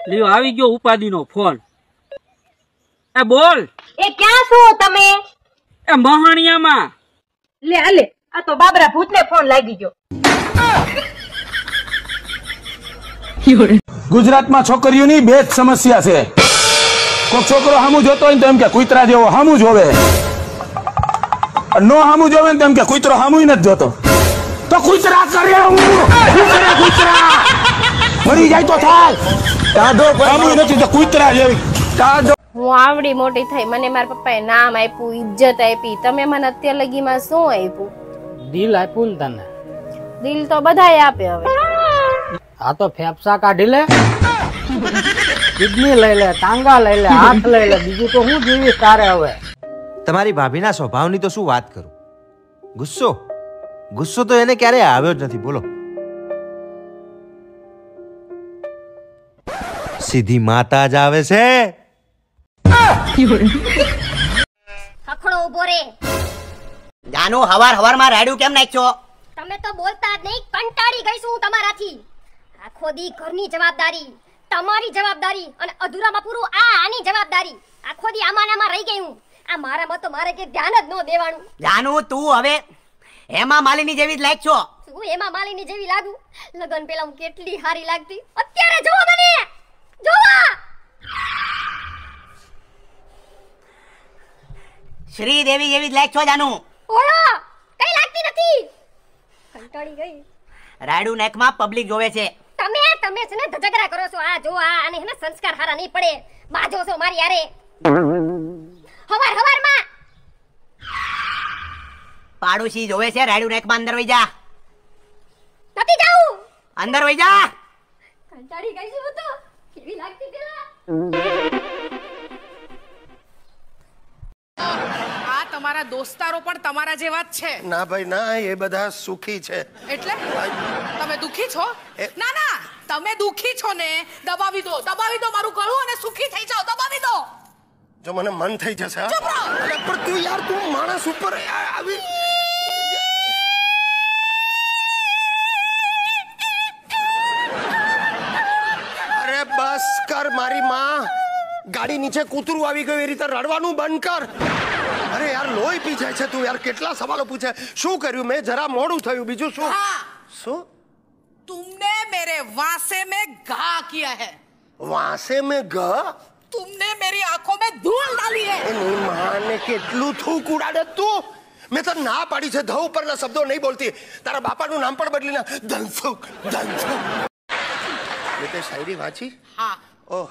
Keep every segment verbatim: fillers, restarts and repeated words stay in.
લ્યો આવી ગયો ઉપાધિનો ફોન. એ બોલ. એ ક્યાં છો તમે? એ મહાણિયામાં. લે આલે, આ તો બાબરા ભૂતને ફોન લાગી ગયો. ગુજરાતમાં છોકરીઓની બે જ સમસ્યા છે. કોઈ છોકરો હામું જોતો હોય ને તો એમ કે કુતરા જેવો હામું જોવે, નો હામું જોવે ને તો એમ કે કુતરો હામું નથી જોતો. તો કુતરા કરે હું કુતરા મરી જાય તો થાય. ટાઢો હામું નથી તો કુતરા જેવી. ટાઢો હું આવડી મોટી થઈ, મને મારા પપ્પાએ નામ આપ્યું, ઇજ્જત આપી. તમે મને અત્યાર લગીમાં શું આપ્યું? દિલ આપ્યું ને તને. દિલ તો બધાએ આપે. હવે આ તો ફેફસા કાઢી લે, કિડની લઈ લે, ટાંગા લઈ લે, હાથ લઈ લે, બીજું તો હું જીવીશ તારે. હવે તમારી ભાભીના સ્વભાવની તો શું વાત કરું. ગુસ્સો ગુસ્સો તો એને ક્યારેય આવ્યો જ નથી. બોલો, સીધી માતા જ આવે છે. હખડો ઉભો રે. જાનુ હવાર હવાર માં રાડ્યું કેમ નાખ્યો? તમે તો બોલતા જ નહીં, કંટાળી ગઈ છું તમારાથી. આખો દી ઘરની જવાબદારી, તમારી જવાબદારી અને અધૂરામાં પૂરું આ આની જવાબદારી. આખો દી આમાં આમાં રહી ગઈ હું. આ મારામાં તો મારે કે ધ્યાન જ ન દેવાનું. જાનુ તું હવે હેમા માલિની જેવી જ લાગ છો. હું હેમા માલિની જેવી લાગુ? લગન પહેલા હું કેટલી હારી લાગતી, અત્યારે જોવો મને. જોવા શ્રીદેવી જેવી જ લાગ છો જાનુ. ઓળો કઈ લાગતી નથી. કંટાળી ગઈ. રાડુ નેકમાં પબ્લિક જોવે છે. તમે તમે છે ને ધજગરા કરો છો. આ જો આ અને એને સંસ્કાર હારા નહીં પડે. બાજો છો મારી યારે. હવાર હવાર માં પાડોશી જોવે છે. રાડુ નેકમાં અંદર વઈ જા. નથી જાઉં. અંદર વઈ જા. કંટાળી ગઈ છું તો. કેવી લાગતી પેલા. આ તમારા દોસ્તારો પણ તમારા જેવા જ છે. ના ભાઈ ના, એ બધા સુખી છે. એટલે તમે દુખી છો? ના ના, તમે દુખી છો ને દબાવી દો, દબાવી દો મારું ગળું અને સુખી થઈ જાઓ. દબાવી દો. જો મને મન થઈ જશે. અરે પણ તું યાર, તું માણસ ઉપર આવી. અરે બસ કર મારી માં. ગાડી નીચે કૂતરું આવી ગયું એ રીતે રડવાનું બંધ કર. અરે યાર લોહી પી જાય છે તું. યાર કેટલા સવાલો પૂછે. શું કર્યું મેં? જરા મોડું થયું. બીજું શું? શું? तुमने मेरे वासे में घा किया है. वासे में घा? तुमने मेरी आंखों में धूल डाली है. એની માને કેટલું થૂક ઉડાડે તું. મેં તો ના પાડી છે ધ ઉપરના શબ્દો નહીં બોલતી. તારા બાપાનું નામ પણ બદલી ના. ધનસુખ ધનસુખ. એ તે શાયરી વાંચી? હા. ઓહ,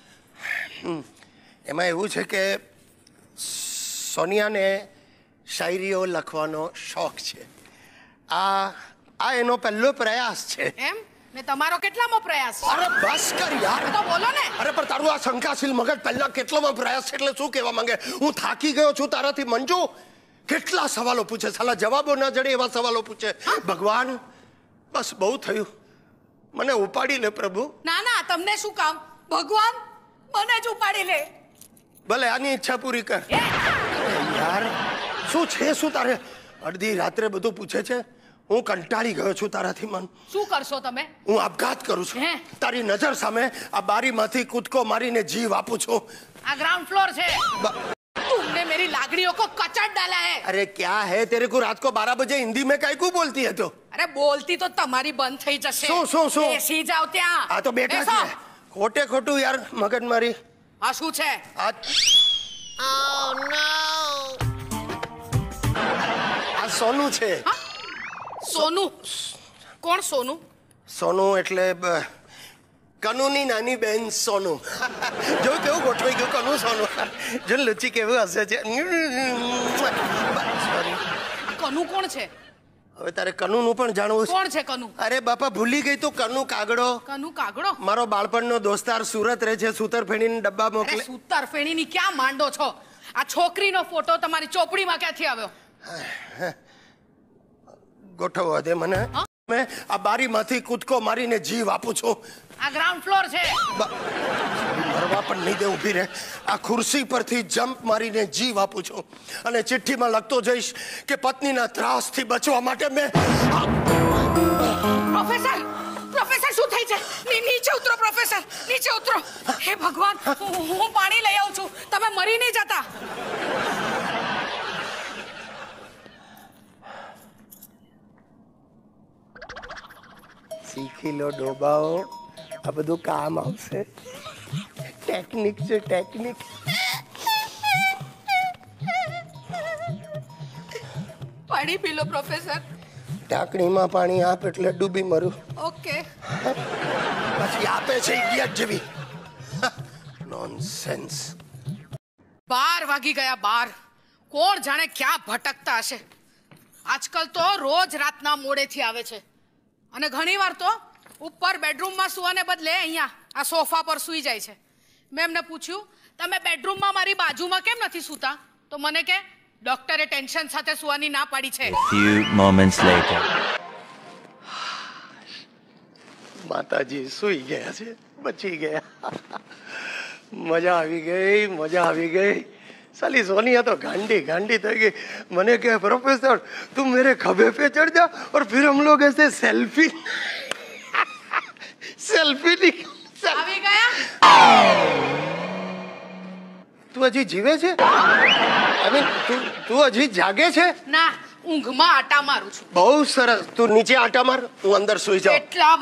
એમાં એવું છે કે સોનિયાને શાયરીઓ લખવાનો શોખ છે. આ આ એનો પહેલો પ્રયાસ છે. એમ? ને તમારો કેટલામો પ્રયાસ છે? અરે બસ કર યાર. તો બોલો ને. અરે પણ તારું આ શંકાશીલ મગજ પહેલા કેટલોમો પ્રયાસ છે એટલે શું કહેવા માંગે? હું થાકી ગયો છું તારાથી મંજુ. કેટલા સવાલો પૂછે, સાલા જવાબો ના જડે એવા સવાલો પૂછે. ભગવાન બસ બહુ થયું, મને ઉપાડી લે પ્રભુ. ના ના, તમને શું કામ? ભગવાન મને જ ઉપાડી લે. ભલે આની ઈચ્છા પૂરી કર. યાર શું છે શું તારે? અડધી રાત્રે બધું પૂછે છે. હું કંટાળી ગયો છું તારાથી. મન શું કરશો તમે? હું આપઘાત કરું છું. તારી નજર સામે આ બારીમાંથી કૂદકો મારીને જીવ આપું છું. આ ગ્રાઉન્ડ ફ્લોર છે. तुमने मेरी लागड़ियों को कचड़ डाला है. अरे क्या है तेरे को रात को बारह बजे हिंदी में काय को बोलती है तो? अरे बोलती तो તમારી બંધ થઈ જશે. શું શું શું? બેસી જાવ ત્યાં. આ તો બેઠા છે. ખોટે ખોટું યાર મગજ મારી. આ શું છે? આ Oh no. આ સોનું છે. સોનું? કોણ સોનું? સોનું એટલે કનુની નાની બેન સોનું. જો કેવું ગોઠવાઈ ગયું કનુ સોનું. જો લુચી કેવું હશે છે. સોરી. કનુ કોણ છે? હવે તારે કનુનું પણ જાણવું છે? કોણ છે કનુ? અરે બાપા ભૂલી ગઈ તું. કનુ કાગડો. કનુ કાગડો? મારો બાળપણનો દોસ્તાર સુરત રહે છે. સૂતરફેણીના ડબ્બા મોકલે. અરે સૂતરફેણીની ક્યાં માંડો છો? આ છોકરીનો ફોટો તમારી ચોપડીમાં ક્યાંથી આવ્યો? ગોઠવવા દે મને. મેં આ બારીમાંથી કૂદકો મારીને જીવ આપું છું. આ ગ્રાઉન્ડ ફ્લોર છે. મરવા પણ નહીં દે. ઊભી રહે. આ ખુરશી પરથી જમ્પ મારીને જીવ આપું છું અને ચિઠ્ઠીમાં લખતો જઈશ કે પત્નીના ત્રાસથી બચવા માટે મેં. પ્રોફેસર પ્રોફેસર શું થઈ છે? નીચે ઉતરો પ્રોફેસર, નીચે ઉતરો. હે ભગવાન, હું હું પાણી લઈ આવું છું, તમે મરી નહીં જતા. શીખી લો ડોબાઓ, આ બધું કામ આવશે. ટેકનિક છે ટેકનિક. પાણી પી લો પ્રોફેસર. ટાંકણીમાં પાણી આપ એટલે ડૂબી મરું. ઓકે. પછી આપે છે ઇડિયટ જેવી. નોનસેન્સ. બાર વાગી ગયા, બાર. કોણ જાણે ક્યાં ભટકતા હશે. આજકાલ તો રોજ રાતના મોડેથી આવે છે અને ઘણીવાર તો ઉપર બેડરૂમમાં સુવાને બદલે અહીંયા આ સોફા પર સૂઈ જાય છે. મેં એમને પૂછ્યું, તમે બેડરૂમમાં મારી બાજુમાં કેમ નથી સૂતા? તો મને કે ડોક્ટરે ટેન્શન સાથે સુવાની ના પાડી છે. A few moments later. માતાજી સૂઈ ગયા છે, બચી ગયા. મજા આવી ગઈ, મજા આવી ગઈ. साली सोनिया तो गांडी गांडी થઈ ગઈ. મને કહે प्रोफेसर तुम मेरे खभे पे चढ़ जा और फिर हम लोग ऐसे सेल्फी सेल्फी આવી ગયા. તું હજી જીવે છે? આઈ મીન તું તું હજી જાગે છે? ના, ઊંઘમાં આટા મારું છું. બહુ સરસ. તું નીચે આટા માર, હું અંદર સૂઈ જાઉં. એટલા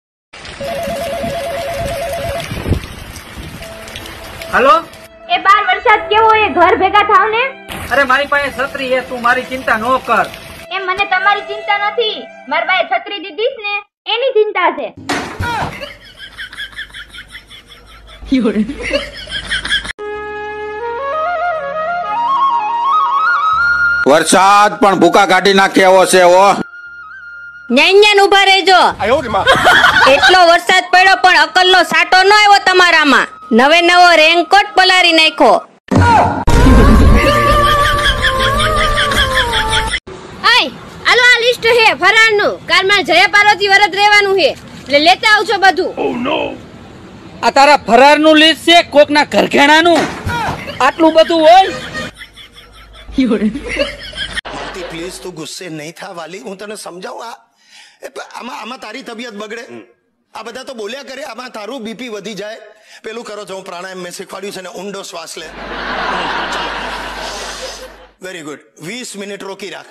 हेलो એ બાર વરસાદ કેવો એ ઘર ભેગા થાવ ને. अरे मारी पाए छतरी है, तू मारी चिंता न कर. એ મને તમારી ચિંતા નથી, મારા બાએ છત્રી દીધીસ ને એની ચિંતા છે. વરસાદ પણ ભૂકા કાઢી નાખે એવો છે. ઓ ન્યાન્યાન ઉભા રહેજો. એટલો વરસાદ પડ્યો પણ અકલનો સાટો ન આવ્યો તમારામાં. નવે નવો રેનકોટ પલારી નાખ્યો. આય આલો આ લિસ્ટ હે ફરાળનું. કાલમાં જયા પાર્વતી વરત રહેવાનું હે એટલે લેતા આવજો બધું. આ તારા ફરારનું લિસ્ટ છે કોકના ઘરઘેણાનું? આટલું બધું હોય? માલતી પ્લીઝ તું ગુસ્સે નહીં થા વાલી, હું તને સમજાવું. આ આમાં આમાં તારી તબિયત બગડે, આ બધા તો બોલ્યા કરે, આમાં તારું બીપી વધી જાય. પેલું કરો છો, હું પ્રાણાયામ મેં શીખવાડ્યું છે ને, ઊંડો શ્વાસ લે. Very good. વીસ મિનિટ રોકી રાખ.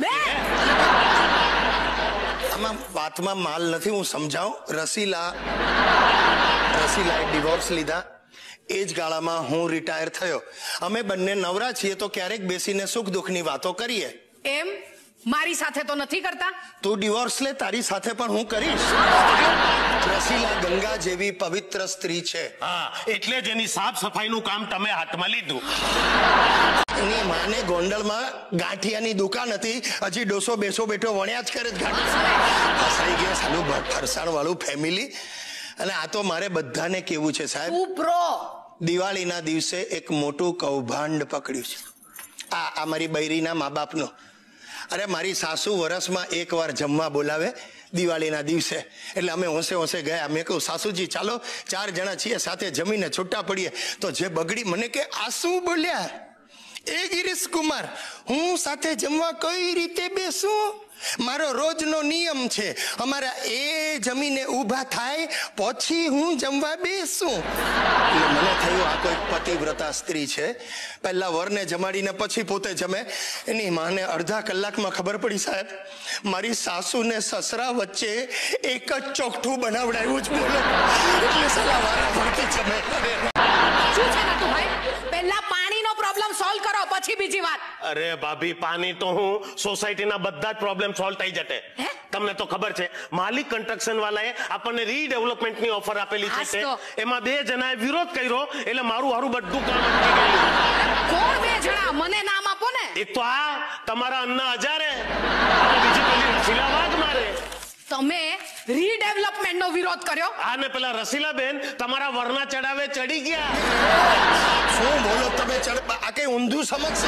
આમાં વાતમાં માલ નથી, હું સમજાવું. રસીલા રસીલાએ ડિવોર્સ લીધા. એ જ ગાળામાં હું રિટાયર થયો. અમે બંને નવરા છીએ તો ક્યારેક બેસીને સુખ દુઃખની વાતો કરીએ. એમ મારી સાથે તો નથી કરતા? તું ડિવોર્સ લે, તારી સાથે પણ હું કરીશ. રસીલા ગંગા જેવી પવિત્ર સ્ત્રી છે. હા, એટલે જ એની સાફ સફાઈનું કામ તમે હાથમાં લીધું. એની માને ગોંડલમાં ગાંઠિયાની દુકાન હતી, હજી ડોસો બેસો બેઠો વણ્યા જ કરે જ ગાંઠિયા. ફસાઈ ગયા સાલું ફરસાણ વાળું ફેમિલી. અને આ તો મારે બધાને કેવું છે સાહેબ, દિવાળીના દિવસે એક મોટું કૌભાંડ પકડ્યું છે. આ આ મારી બૈરીના મા બાપનો. અરે મારી સાસુ વરસમાં એક વાર જમવા બોલાવે દિવાળીના દિવસે. એટલે અમે હોંશે હોંશે ગયા. મેં કહું સાસુજી ચાલો ચાર જણા છીએ સાથે જમીને છૂટા પડીએ. તો જે બગડી મને કે આ શું બોલ્યા? એ ગિરીશ કુમાર, હું સાથે જમવા કઈ રીતે બેસું? મારો રોજનો નિયમ છે, અમારા એ જમીને ઊભા થાય પછી હું જમવા બેસું. એટલે મને થયું આ કોઈ પતિવ્રતા સ્ત્રી છે, પહેલા વરને જમાડીને પછી પોતે જમે. એની માને અડધા કલાકમાં ખબર પડી સાહેબ, મારી સાસુ ને સસરા વચ્ચે એક જ ચોકઠું બનાવડાવ્યું જ. બોલો એટલે સલા વારા ફરતી જમે. શું છે નટુ ભાઈ? પહેલા પાણીનો પ્રોબ્લેમ સોલ્વ કરો પછી બીજી વાત. અરે ભાભી, પાણી તો હું સોસાયટીના બધા જ પ્રોબ્લેમ સોલ્વ થઈ જશે. તમને તો ખબર છે માલિક કન્સ્ટ્રક્શન વાળાએ આપણને રીડેવલપમેન્ટની ઓફર આપેલી છે. એમાં બે જણાએ વિરોધ કર્યો એટલે મારું હારું બધું કામ અટકી ગયું. કોણ બે જણા? મને નામ આપો ને. એક તો આ તમારા અન્ના હજારે, બીજી પેલી રસીલા વાઘ મારે. તમે રીડેવલપમેન્ટ નો વિરોધ કર્યો? આ ને પેલા રસીલા બેન તમારા વરના ચડાવે ચડી ગયા. શું બોલો તમે? આ કઈ ઊંધું સમજશે.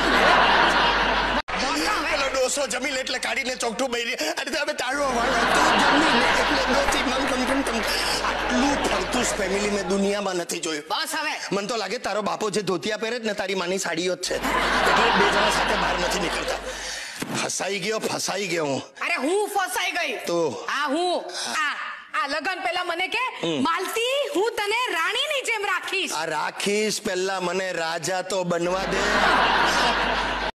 પેલો ડોસો જમી લે એટલે કાઢીને ચોકઠું બૈરી. અને તમે તાળો વાળો તું જમી લે એટલે નોતી મન કમ કમ કમ. આટલું ફરતું ફેમિલી મેં દુનિયામાં નથી જોયું. બસ હવે મને તો લાગે તારો બાપો જે ધોતિયા પહેરે જ ને તારી માની સાડીઓ જ છે, એટલે બે જણા સાથે બહાર નથી નીકળતા. ફસાઈ ગયો ફસાઈ ગયો હું. અરે હું ફસાઈ ગઈ તો આ હું આ આ લગન પહેલા મને કે માલતી હું તને રાણીની જેમ રાખીશ. આ રાખીશ, પહેલા મને રાજા તો બનવા દે.